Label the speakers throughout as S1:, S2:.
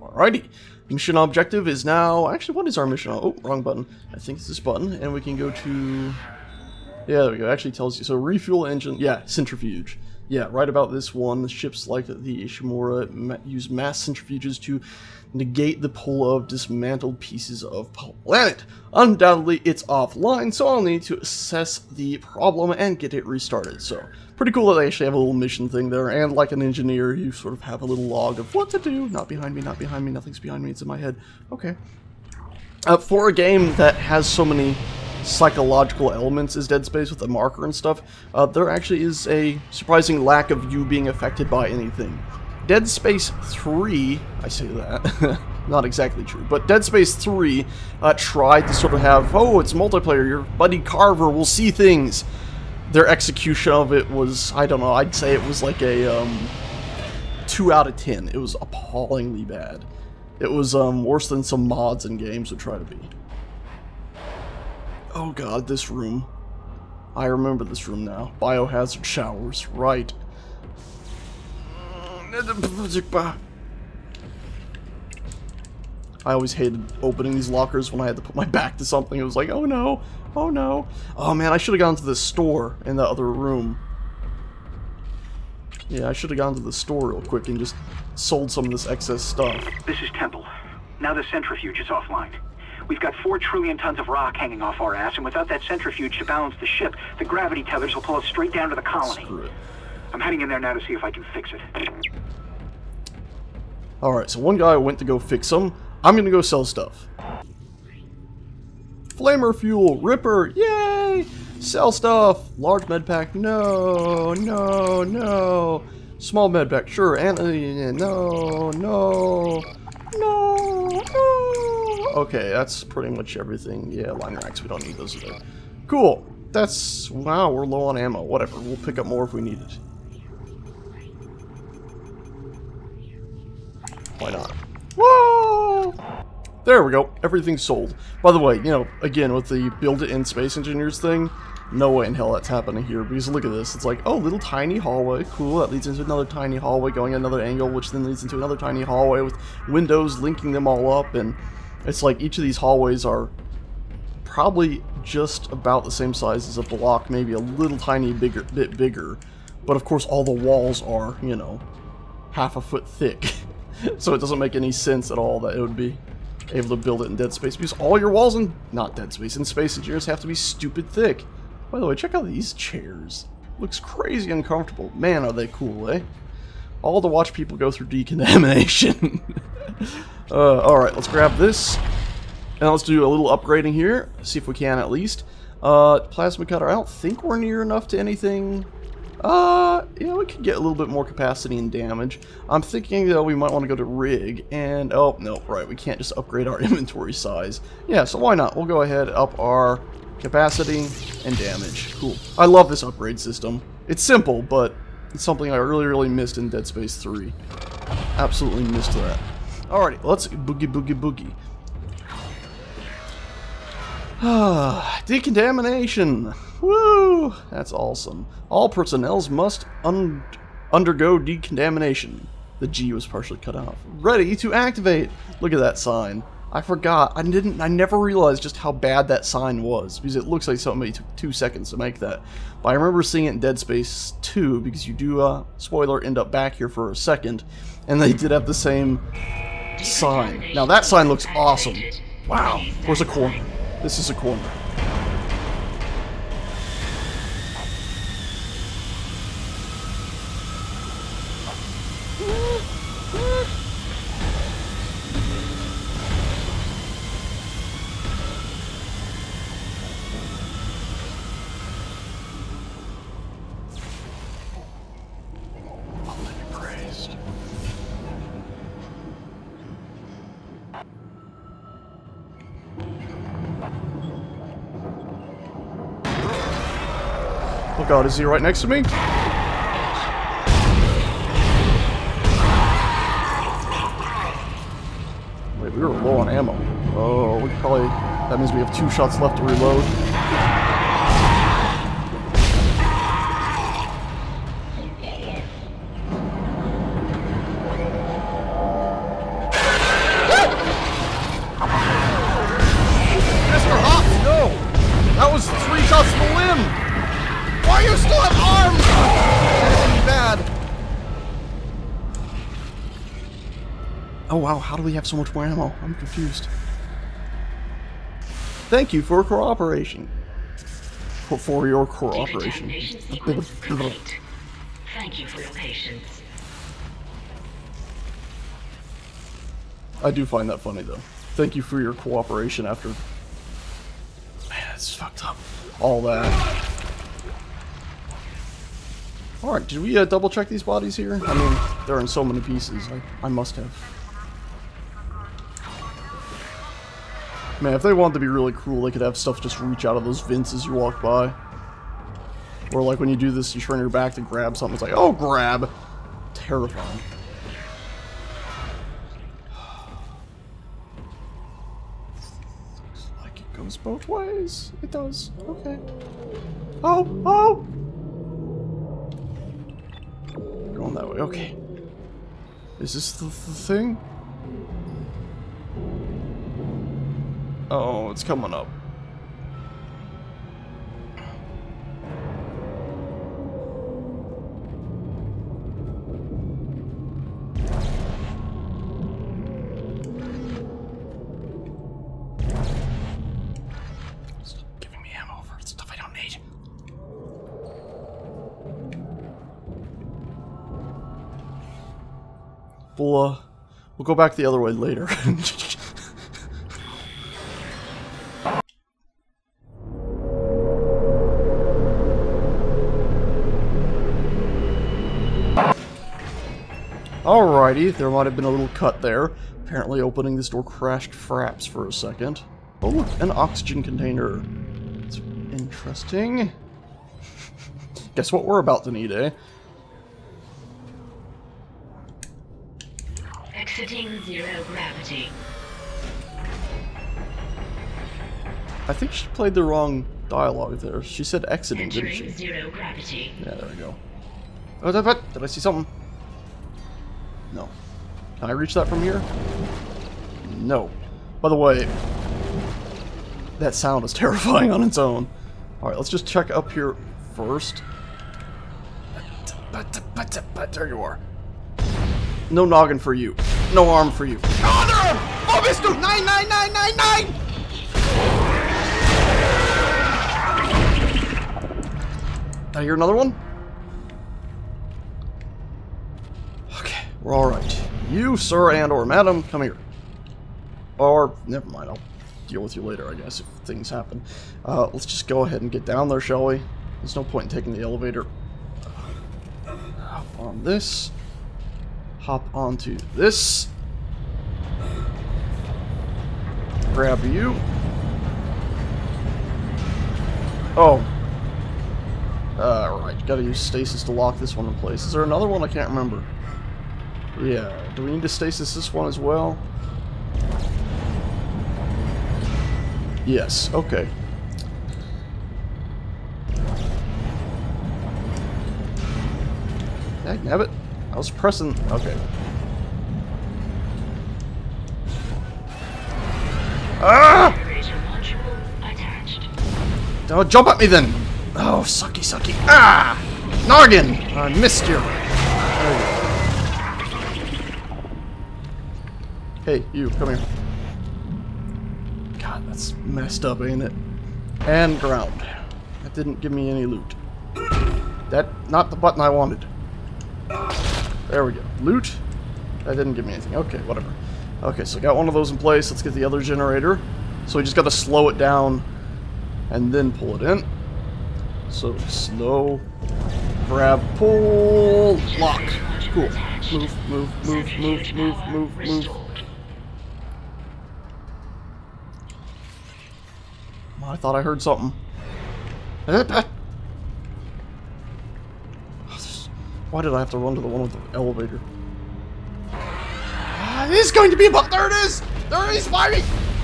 S1: Alrighty. Mission objective is now... Actually, what is our mission? Oh, wrong button. I think it's this button. And we can go to... Yeah, there we go. It actually tells you. So, refuel engine. Yeah, centrifuge. Yeah, right about this one. Ships like the Ishimura use mass centrifuges to negate the pull of dismantled pieces of planet. Undoubtedly, it's offline, so I'll need to assess the problem and get it restarted. So, pretty cool that they actually have a little mission thing there, and like an engineer, you sort of have a little log of what to do. Not behind me, nothing's behind me, it's in my head. Okay. For a game that has so many psychological elements as Dead Space with the marker and stuff, there actually is a surprising lack of you being affected by anything. Dead Space 3, I say that, not exactly true, but Dead Space 3 tried to sort of have, oh, it's multiplayer, your buddy Carver will see things. Their execution of it was, I don't know, I'd say it was like a 2 out of 10. It was appallingly bad. It was worse than some mods and games would try to be. Oh god, this room. I remember this room now. Biohazard showers, right. I always hated opening these lockers when I had to put my back to something. It was like, oh no, oh no. Oh man, I should have gone to the store in the other room. Yeah, I should have gone to the store real quick and just sold some of this excess stuff.
S2: This is Temple. Now the centrifuge is offline. We've got 4 trillion tons of rock hanging off our ass, and without that centrifuge to balance the ship, the gravity tethers will pull us straight down to the colony.
S1: Screw it.
S2: I'm heading in there now to see if I can fix it.
S1: Alright, so one guy went to go fix them. I'm gonna go sell stuff. Flamer fuel, Ripper, yay! Sell stuff. Large med pack, no, no, no. Small med pack, sure, and no, no, no, no. Okay, that's pretty much everything. Yeah, line racks, we don't need those today. Cool. That's, wow, we're low on ammo. Whatever, we'll pick up more if we need it. Why not? Whoa! There we go. Everything's sold. By the way, you know, again, with the build-it-in Space Engineers thing, no way in hell that's happening here, because look at this. It's like, oh, little tiny hallway. Cool, that leads into another tiny hallway going another angle, which then leads into another tiny hallway with windows linking them all up, and it's like each of these hallways are probably just about the same size as a block, maybe a little tiny bit bigger. But of course, all the walls are, you know, half a foot thick. So it doesn't make any sense at all that it would be able to build it in Dead Space, because all your walls in, not Dead Space, in Space Engineers have to be stupid thick. By the way, check out these chairs. Looks crazy uncomfortable. Man, are they cool, eh? All to watch people go through decontamination. Alright, let's grab this. And let's do a little upgrading here. See if we can at least. Plasma cutter, I don't think we're near enough to anything. Yeah, we could get a little bit more capacity and damage. I'm thinking, though, we might want to go to rig, and, oh, no, right, we can't just upgrade our inventory size. Yeah, so why not? We'll go ahead, up our capacity and damage. Cool. I love this upgrade system. It's simple, but it's something I really, really missed in Dead Space 3. Absolutely missed that. Alrighty, let's boogie, boogie, boogie. Decontamination! Woo! That's awesome. All personnels must undergo decontamination. The G was partially cut off. Ready to activate! Look at that sign. I forgot. I never realized just how bad that sign was, because it looks like somebody took 2 seconds to make that. But I remember seeing it in Dead Space 2, because you do, spoiler, end up back here for a second, and they did have the same sign. Now that sign looks awesome. Wow. Where's a corner? This is a corner. Oh god, is he right next to me? Wait, we were low on ammo. Oh, we probably... That means we have 2 shots left to reload. Oh wow, how do we have so much more ammo? I'm confused. Thank you for cooperation. For your cooperation.
S3: Decontamination sequence complete. Thank you for your patience.
S1: I do find that funny though. Thank you for your cooperation after... Man, it's fucked up. All that. Alright, did we double check these bodies here? I mean, they're in so many pieces. I must have. Man, if they wanted to be really cool, they could have stuff just reach out of those vents as you walk by. Or like when you do this, you turn your back to grab something. It's like, oh, grab! Terrifying. Looks like it goes both ways. It does. Okay. Oh! Oh! Going that way. Okay. Is this the thing? Oh, it's coming up. Stop giving me ammo for stuff I don't need. We'll go back the other way later. Alrighty, there might have been a little cut there. Apparently opening this door crashed fraps for a second. Oh look, an oxygen container. It's interesting. Guess what we're about to need, eh?
S3: Exiting zero gravity.
S1: I think she played the wrong dialogue there. She said exiting, didn't she?
S3: Entering zero gravity.
S1: Yeah, there we go. Oh, did I see something? No. Can I reach that from here? No. By the way, that sound is terrifying on its own. Alright, let's just check up here first. There you are. No noggin for you. No arm for you. Oh, there! Oh, Mr. 99999! I hear another one? Okay, we're alright. You, sir, and or madam, come here. Or, never mind, I'll deal with you later, I guess, if things happen. Let's just go ahead and get down there, shall we? There's no point in taking the elevator. Hop on this. Hop onto this. Grab you. Oh. Right, gotta use stasis to lock this one in place. Is there another one? I can't remember. Yeah, do we need to stasis this one as well? Yes, okay. Dagnabbit. I was pressing... Okay. Ah! Don't jump at me then! Oh, sucky, sucky. Ah! Noggin! I missed you. Hey, you, come here. God, that's messed up, ain't it? And ground. That didn't give me any loot. That, not the button I wanted. There we go. Loot. That didn't give me anything. Okay, whatever. Okay, so got one of those in place. Let's get the other generator. So we just gotta slow it down and then pull it in. So slow, grab, pull, lock. Cool. Move, move, move, move, move, move, move. I thought I heard something. Why did I have to run to the one with the elevator? It is going to be a bug. There it is! There it is fighting!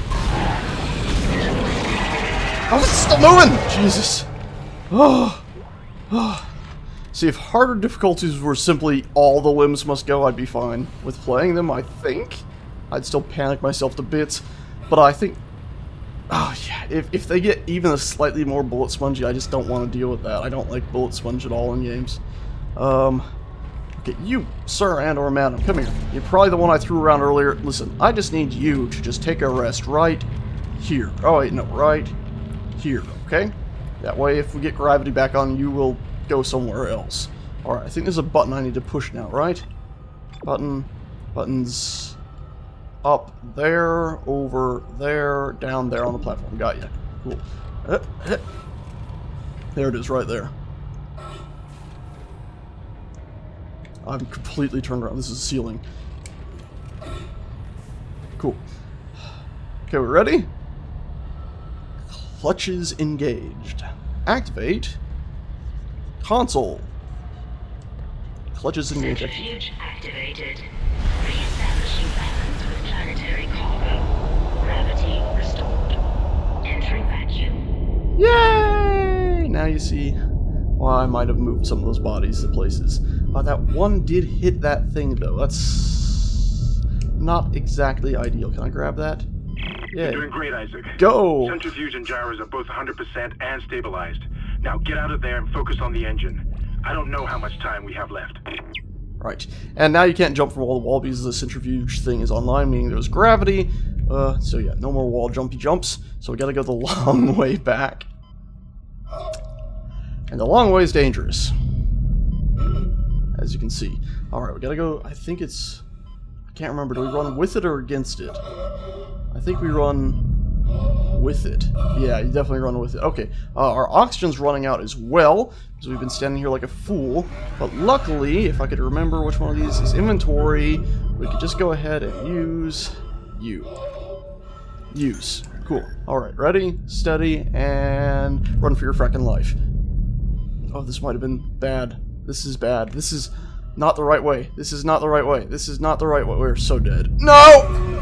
S1: Oh, it's still moving! Jesus. Oh. Oh. See, if harder difficulties were simply all the limbs must go, I'd be fine with playing them, I think. I'd still panic myself to bits. But I think... Oh, yeah. If they get even a slightly more bullet spongy, I just don't want to deal with that. I don't like bullet sponge at all in games. Okay, Okay, you, sir and or madam, come here. You're probably the one I threw around earlier. Listen, I just need you to just take a rest right here. Oh, wait, no, right here, okay? That way, if we get gravity back on, you will go somewhere else. Alright, I think there's a button I need to push now, right? Buttons up there, over there, down there on the platform. Got you. Cool. There it is, right there. I'm completely turned around. This is the ceiling. Cool. Okay, we ready? Clutches engaged. Activate. Console. Clutches engaged.
S3: Centrifuge activated. Re-establishing balance with planetary cargo. Gravity restored. Entering vacuum.
S1: Yay! Now you see why I might have moved some of those bodies to places. That one did hit that thing, though. That's not exactly ideal. Can I grab that? Yeah.
S4: You're doing great, Isaac.
S1: Go!
S4: Centrifuge and gyros are both 100% and stabilized. Now get out of there and focus on the engine. I don't know how much time we have left.
S1: Right. And now you can't jump from wall to wall because the centrifuge thing is online, meaning there's gravity. So yeah, no more wall jumpy jumps. So we gotta go the long way back. And the long way is dangerous, as you can see. Alright, we gotta go, I think it's... I can't remember, do we run with it or against it? I think we run with it. Yeah, you definitely run with it. Okay, our oxygen's running out as well, because we've been standing here like a fool. But luckily, if I could remember which one of these is inventory, we could just go ahead and use you. Use. Cool. Alright, ready, steady, and run for your fracking life. Oh, this might have been bad. This is bad. This is not the right way. This is not the right way. This is not the right way. We're so dead. No!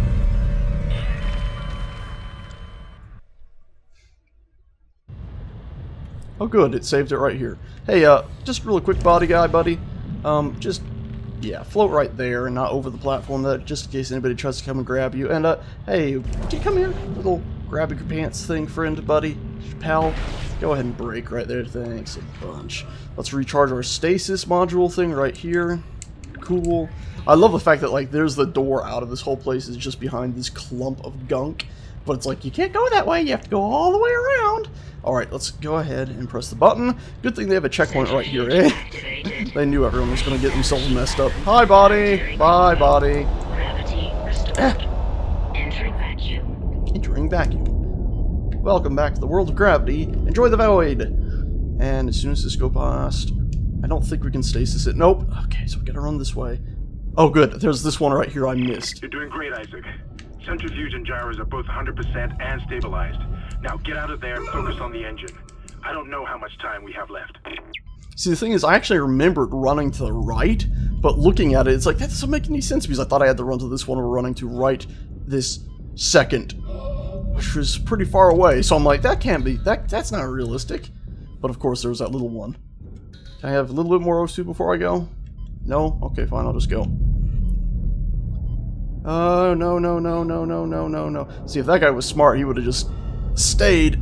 S1: Oh good, it saved it right here. Hey, just really quick body guy, buddy. Just, yeah, float right there and not over the platform, that just in case anybody tries to come and grab you. And, hey, would you come here? Little grab your pants thing, friend, buddy, pal. Go ahead and break right there, thanks a bunch. Let's recharge our stasis module thing right here. Cool. I love the fact that, like, there's the door out of this whole place is just behind this clump of gunk. But it's like, you can't go that way, you have to go all the way around. Alright, let's go ahead and press the button. Good thing they have a checkpoint right here, eh? They knew everyone was going to get themselves messed up. Hi, body! Bye, body!
S3: Gravity restored. Entering vacuum.
S1: Entering vacuum. Welcome back to the world of gravity. Enjoy the void! And as soon as this goes past, I don't think we can stasis it. Nope. Okay, so we gotta run this way. Oh, good. There's this one right here I missed.
S4: You're doing great, Isaac. Centrifuge and gyros are both 100% and stabilized. Now get out of there and focus on the engine. I don't know how much time we have left.
S1: See, the thing is, I actually remembered running to the right, but looking at it, it's like, that doesn't make any sense, because I thought I had to run to this one, we're running to right this second, which was pretty far away, so I'm like, that can't be, that's not realistic. But of course, there was that little one. Can I have a little bit more O2 before I go? No? Okay, fine, I'll just go. Oh, no, no, no, no, no, no, no, no. See, if that guy was smart, he would have just stayed.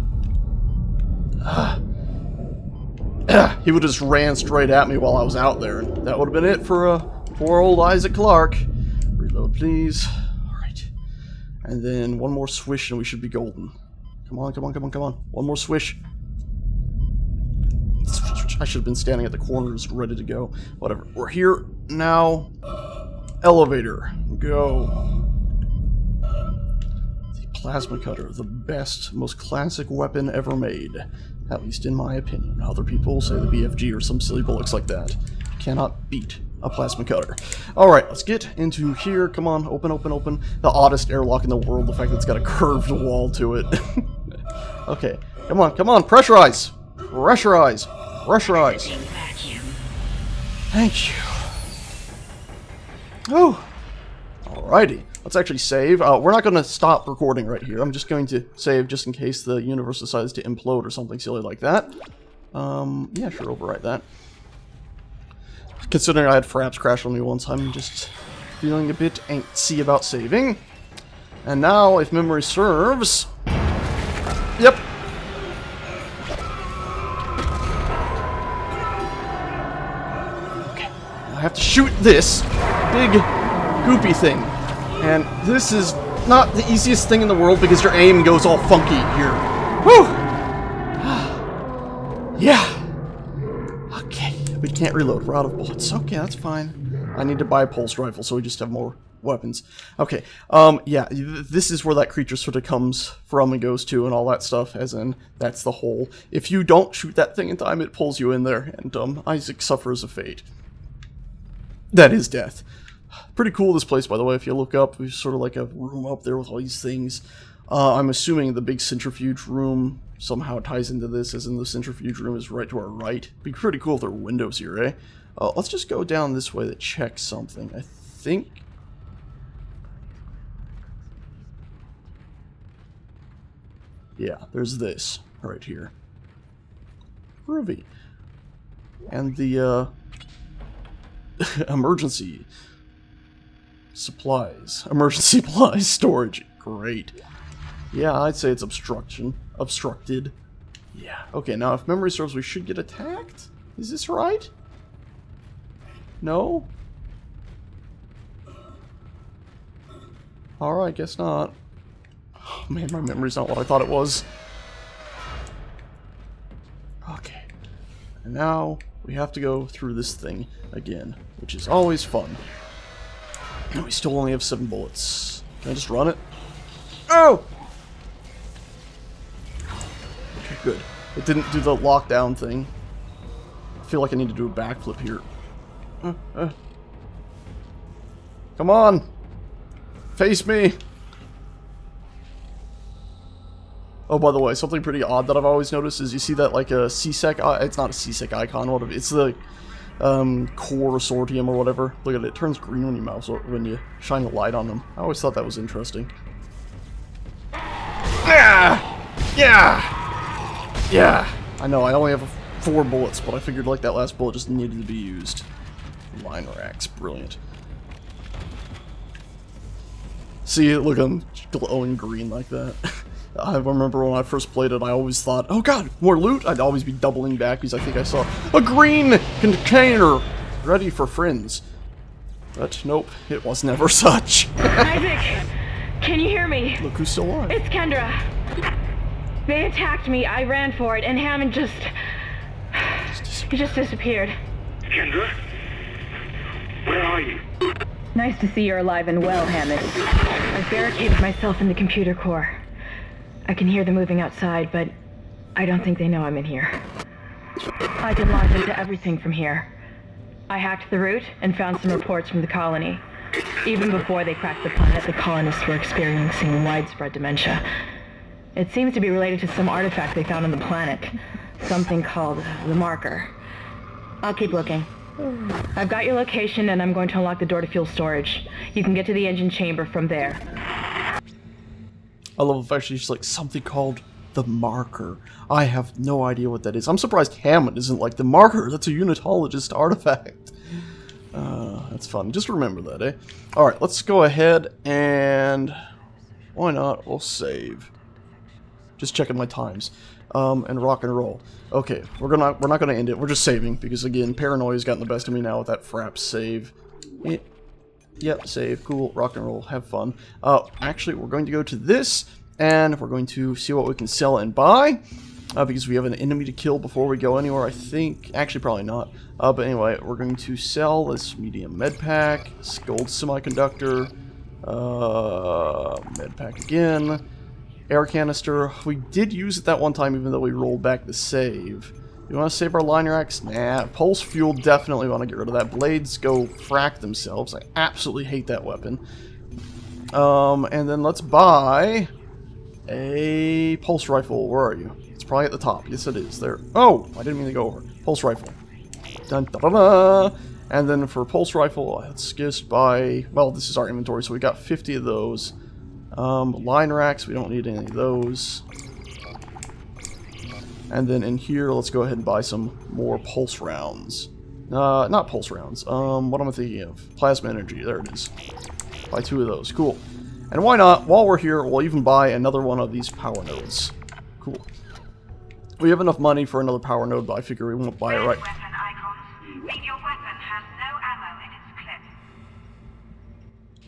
S1: He would have just ran straight at me while I was out there, and that would have been it for poor old Isaac Clarke. Reload, please. Alright. And then one more swish and we should be golden. Come on, come on, come on, come on. One more swish. I should have been standing at the corners ready to go. Whatever. We're here now. Elevator. Go. The plasma cutter. The best, most classic weapon ever made. At least in my opinion. Other people say the BFG or some silly bullocks like that. You cannot beat a plasma cutter. Alright, let's get into here. Come on, open, open, open. The oddest airlock in the world. The fact that it's got a curved wall to it. Okay, come on, come on. Pressurize. Pressurize. Pressurize. Thank you. Oh. Alrighty. Let's actually save. We're not going to stop recording right here. I'm just going to save just in case the universe decides to implode or something silly like that. Yeah, sure, overwrite that. Considering I had Fraps crash on me once, I'm just feeling a bit antsy about saving. And now, if memory serves... Yep. have to shoot this big goopy thing. And this is not the easiest thing in the world because your aim goes all funky here. Whew! Yeah. Okay, we can't reload. We're out of bullets. Okay, that's fine. I need to buy a pulse rifle so we just have more weapons. Okay, yeah, this is where that creature sort of comes from and goes to and all that stuff, as in, that's the hole. If you don't shoot that thing in time, it pulls you in there, and Isaac suffers a fate. That is death. Pretty cool, this place, by the way. If you look up, there's sort of like a room up there with all these things. I'm assuming the big centrifuge room somehow ties into this, as in the centrifuge room is right to our right. Be pretty cool if there were windows here, eh? Let's just go down this way to check something. I think... yeah, there's this right here. Groovy. And the, emergency supplies. Emergency supplies storage. Great. Yeah, I'd say it's obstructed. Yeah. Okay, now if memory serves, we should get attacked? Is this right? No? Alright, guess not. Oh, man, my memory's not what I thought it was. Okay. And now we have to go through this thing again, which is always fun. And we still only have 7 bullets. Can I just run it? Oh! Okay, good. It didn't do the lockdown thing. I feel like I need to do a backflip here. Come on! Face me! Oh, by the way, something pretty odd that I've always noticed is you see that, like, a CSEC... it's not a CSEC icon, whatever. It's the core sortium or whatever. Look at it. It turns green when you mouse or when you shine a light on them. I always thought that was interesting. Yeah! Yeah! Yeah! I know, I only have 4 bullets, but I figured, like, that last bullet just needed to be used. Line racks. Brilliant. See, look, I'm glowing green like that. I remember when I first played it, I always thought, oh god, more loot? I'd always be doubling back because I think I saw a green container ready for friends. But nope, it was never such.
S5: Isaac, can you hear me?
S1: Look who's still alive.
S5: It's Kendra. They attacked me, I ran for it, and Hammond just disappeared.
S4: Kendra? Where are you?
S5: Nice to see you're alive and well, Hammond. I've barricaded myself in the computer core. I can hear them moving outside, but I don't think they know I'm in here. I can log into everything from here. I hacked the route and found some reports from the colony. Even before they cracked the planet, the colonists were experiencing widespread dementia. It seems to be related to some artifact they found on the planet. Something called the Marker. I'll keep looking. I've got your location and I'm going to unlock the door to fuel storage. You can get to the engine chamber from there.
S1: I love the fact she's like, something called the Marker. I have no idea what that is. I'm surprised Hammond isn't like, the Marker, that's a unitologist artifact. That's fun. Just remember that, eh? Alright, let's go ahead and... why not? We'll save. Just checking my times. And rock and roll. Okay, we're not gonna end it. We're just saving, because again, paranoia's gotten the best of me now with that frap save. Yep, save, cool, rock and roll, have fun. Actually, we're going to go to this, and we're going to see what we can sell and buy, because we have an enemy to kill before we go anywhere, I think. Actually, probably not. But anyway, we're going to sell this medium med pack, this gold semiconductor, med pack again, air canister. We did use it that one time, even though we rolled back the save. You want to save our line racks? Nah. Pulse fuel, definitely want to get rid of that. Blades go frack themselves. I absolutely hate that weapon. And then let's buy a pulse rifle. Where are you? It's probably at the top. Yes, it is. There. Oh! I didn't mean to go over. Pulse rifle. Dun da da da! And then for pulse rifle, let's just buy... well, this is our inventory, so we got 50 of those. Line racks, we don't need any of those. And then in here, let's go ahead and buy some more pulse rounds. Not pulse rounds. What am I thinking of? Plasma energy. There it is. Buy 2 of those. Cool. And why not? While we're here, we'll even buy another one of these power nodes. Cool. We have enough money for another power node, but I figure we won't buy it right.
S6: Weapon icons. Your weapon has no ammo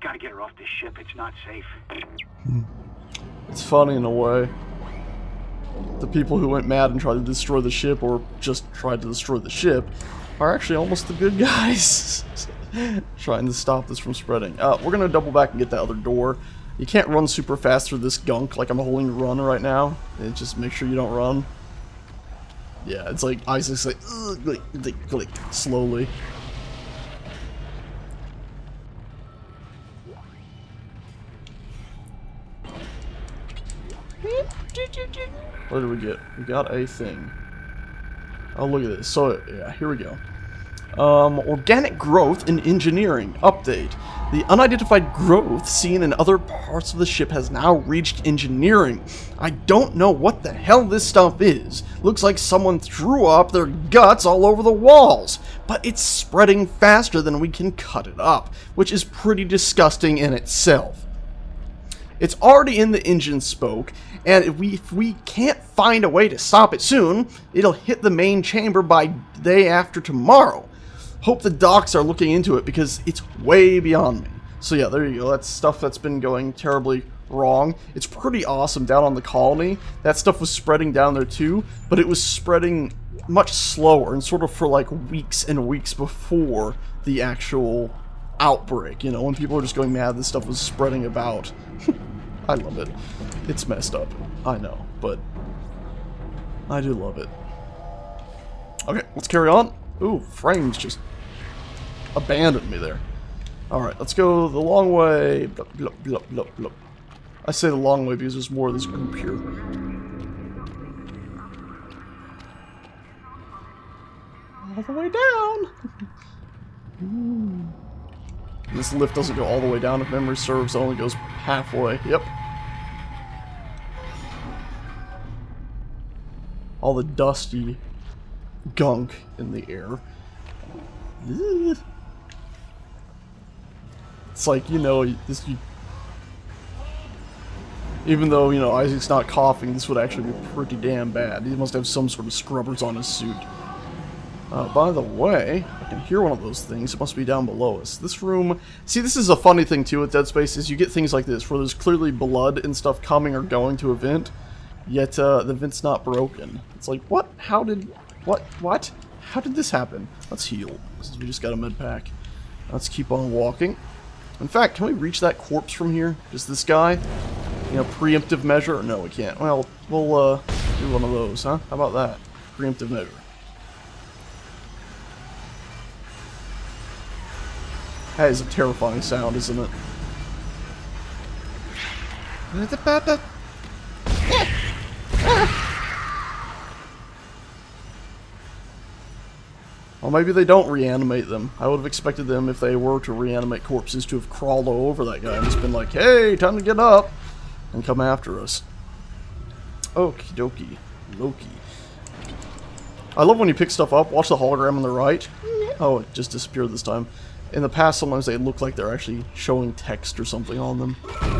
S2: gotta get her off this ship. It's not safe.
S1: It's funny in a way. The people who went mad and tried to destroy the ship, or just tried to destroy the ship, are actually almost the good guys. Trying to stop this from spreading. We're gonna double back and get that other door. You can't run super fast through this gunk like I'm holding run right now. Just make sure you don't run. Yeah, it's like Isaac's like, click, slowly. What did we get? We got a thing. Oh, look at this. So, yeah, here we go. Organic growth in engineering. Update. The unidentified growth seen in other parts of the ship has now reached engineering. I don't know what the hell this stuff is. Looks like someone threw up their guts all over the walls. But it's spreading faster than we can cut it up, which is pretty disgusting in itself. It's already in the engine spoke, and if we can't find a way to stop it soon, it'll hit the main chamber by day after tomorrow. Hope the docs are looking into it because it's way beyond me. So yeah, there you go. That's stuff that's been going terribly wrong. It's pretty awesome down on the colony. That stuff was spreading down there too, but it was spreading much slower and sort of for like weeks and weeks before the actual outbreak. You know, when people were just going mad, this stuff was spreading about. I love it. It's messed up. I know, but I do love it. Okay, let's carry on. Ooh, frames just abandoned me there. Alright, let's go the long way. Blup, blup, blup, blup, blup. I say the long way because there's more of this group here. All the way down! This lift doesn't go all the way down if memory serves, it only goes halfway. Yep. All the dusty gunk in the air. It's like, you know, even though, you know, Isaac's not coughing, this would actually be pretty damn bad. He must have some sort of scrubbers on his suit. By the way, I can hear one of those things. It must be down below us. This room... See, this is a funny thing, too, with Dead Space, is you get things like this, where there's clearly blood and stuff coming or going to a vent, yet the vent's not broken. It's like, what? How did... What? How did this happen? Let's heal, since we just got a med pack. Let's keep on walking. In fact, can we reach that corpse from here? Just this guy? You know, preemptive measure? No, we can't. Well, we'll do one of those, huh? How about that? Preemptive measure. That is a terrifying sound, isn't it? Well, maybe they don't reanimate them. I would have expected them, if they were to reanimate corpses, to have crawled all over that guy and just been like, hey, time to get up, and come after us. Okie dokie. Loki. I love when you pick stuff up. Watch the hologram on the right. Oh, it just disappeared this time. In the past, sometimes they look like they're actually showing text or something on them.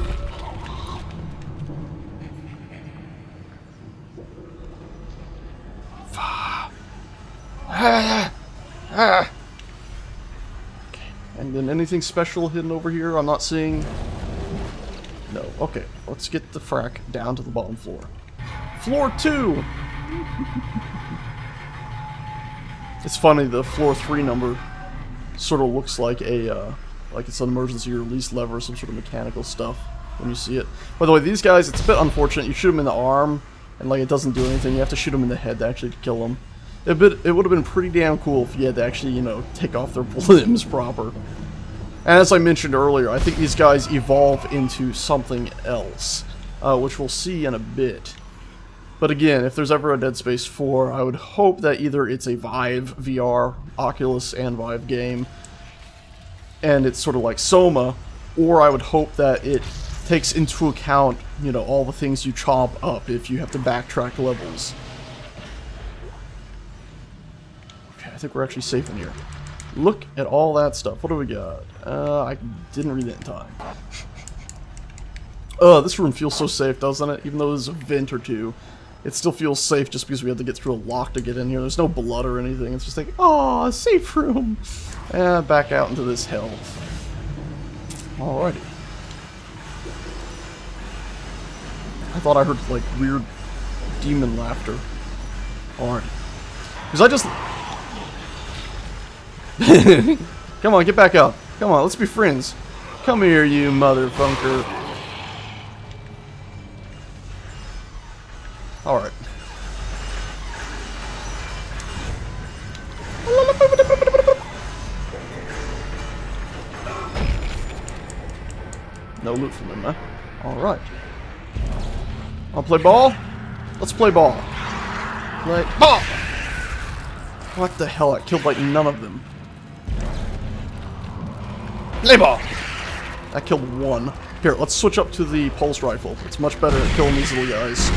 S1: Okay. And then anything special hidden over here I'm not seeing? No. Okay, let's get the frack down to the bottom floor. Floor 2! It's funny, the floor 3 number sort of looks like a, like it's an emergency release lever or some sort of mechanical stuff when you see it. By the way, these guys, it's a bit unfortunate. You shoot them in the arm, and like it doesn't do anything. You have to shoot them in the head to actually kill them. It would have been pretty damn cool if you had to actually, you know, take off their limbs proper. And as I mentioned earlier, I think these guys evolve into something else, which we'll see in a bit. But again, if there's ever a Dead Space 4, I would hope that either it's a Vive VR, Oculus and Vive game, and it's sort of like Soma, or I would hope that it takes into account, you know, all the things you chop up if you have to backtrack levels. Okay, I think we're actually safe in here. Look at all that stuff. What do we got? I didn't read it in time. This room feels so safe, doesn't it? Even though there's a vent or two. It still feels safe just because we had to get through a lock to get in here. There's no blood or anything. It's just like, oh, safe room. Back out into this hell. Alrighty. I thought I heard, like, weird demon laughter. Alright. Because I just... Come on, get back up. Come on, let's be friends. Come here, you motherfunker. Alright. No loot from them, huh? Alright. Wanna play ball? Let's play ball. Play ball! What the hell? I killed like none of them. Play ball! I killed one. Here, let's switch up to the pulse rifle. It's much better at killing these little guys.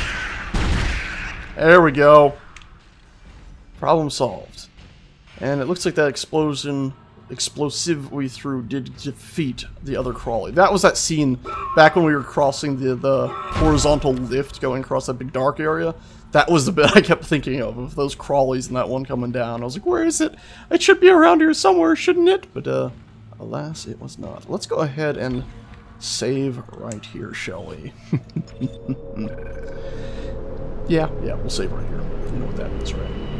S1: There we go. Problem solved. And it looks like that explosive we threw did defeat the other crawly. That was that scene back when we were crossing the horizontal lift going across that big dark area. That was the bit I kept thinking of those crawlies and that one coming down. I was like, where is it? It should be around here somewhere, shouldn't it? But, alas, it was not. Let's go ahead and save right here, shall we? Yeah, we'll save right here. You know what that means, right?